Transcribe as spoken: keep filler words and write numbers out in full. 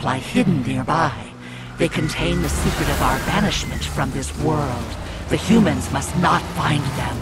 lie hidden nearby. They contain the secret of our banishment from this world. The humans must not find them.